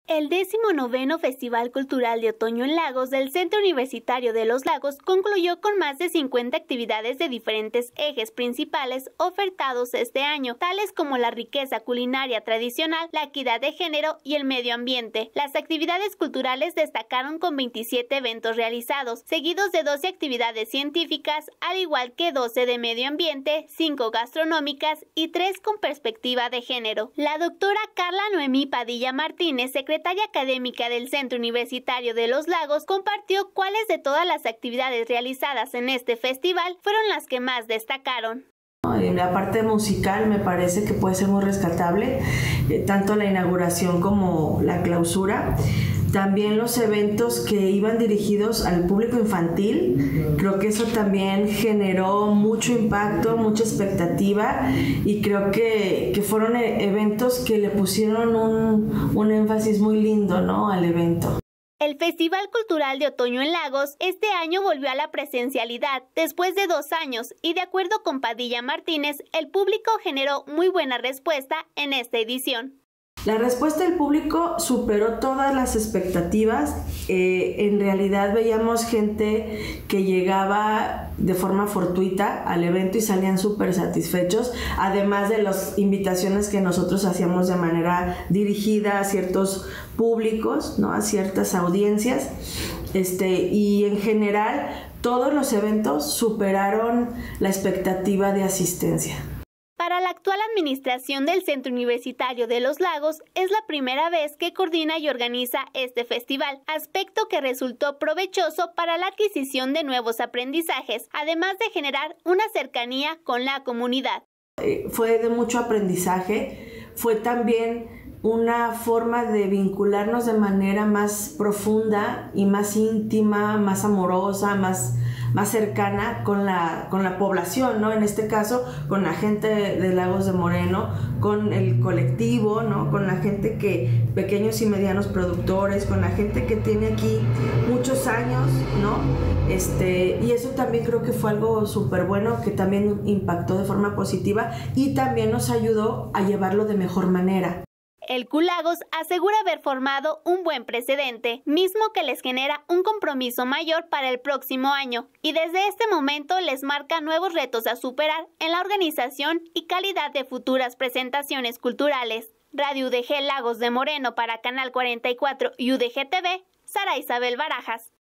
El 19º Festival Cultural de Otoño en Lagos del Centro Universitario de Los Lagos concluyó con más de 50 actividades de diferentes ejes principales ofertados este año, tales como la riqueza culinaria tradicional, la equidad de género y el medio ambiente. Las actividades culturales destacaron con 27 eventos realizados, seguidos de 12 actividades científicas, al igual que 12 de medio ambiente, 5 gastronómicas y 3 con perspectiva de género. La doctora Carla Noemí Padilla Martínez, secretaria académica del Centro Universitario de Los Lagos, compartió cuáles de todas las actividades realizadas en este festival fueron las que más destacaron. En la parte musical me parece que puede ser muy rescatable, tanto la inauguración como la clausura. También los eventos que iban dirigidos al público infantil, creo que eso también generó mucho impacto, mucha expectativa, y creo que fueron eventos que le pusieron un énfasis muy lindo, ¿no?, al evento. El Festival Cultural de Otoño en Lagos este año volvió a la presencialidad después de 2 años y, de acuerdo con Padilla Martínez, el público generó muy buena respuesta en esta edición. La respuesta del público superó todas las expectativas. En realidad veíamos gente que llegaba de forma fortuita al evento y salían súper satisfechos, además de las invitaciones que nosotros hacíamos de manera dirigida a ciertos públicos, ¿no?, a ciertas audiencias. Y en general todos los eventos superaron la expectativa de asistencia. Para la actual administración del Centro Universitario de Los Lagos, es la primera vez que coordina y organiza este festival, aspecto que resultó provechoso para la adquisición de nuevos aprendizajes, además de generar una cercanía con la comunidad. Fue de mucho aprendizaje, fue también una forma de vincularnos de manera más profunda y más íntima, más amorosa, más cercana con la población, ¿no? En este caso, con la gente de Lagos de Moreno, con el colectivo, ¿no?, con la gente pequeños y medianos productores, con la gente que tiene aquí muchos años, ¿no? Y eso también creo que fue algo súper bueno, que también impactó de forma positiva y también nos ayudó a llevarlo de mejor manera. El CULAGOS asegura haber formado un buen precedente, mismo que les genera un compromiso mayor para el próximo año, y desde este momento les marca nuevos retos a superar en la organización y calidad de futuras presentaciones culturales. Radio UDG Lagos de Moreno para Canal 44 y UDG TV, Sara Isabel Barajas.